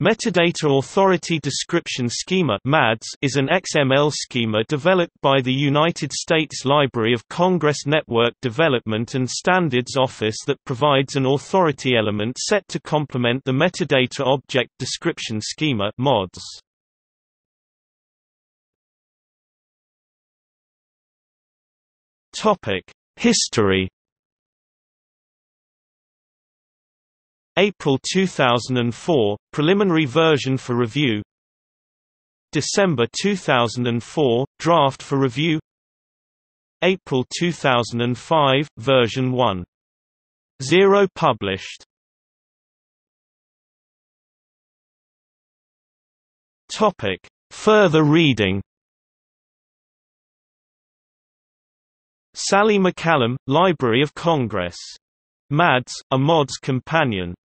Metadata Authority Description Schema is an XML schema developed by the United States Library of Congress Network Development and Standards Office that provides an authority element set to complement the Metadata Object Description Schema (MODS). History. April 2004 – preliminary version for review. December 2004 – draft for review. April 2005 – version 1.0 published. Further reading. Sally McCallum, Library of Congress. MADS, a MODS companion.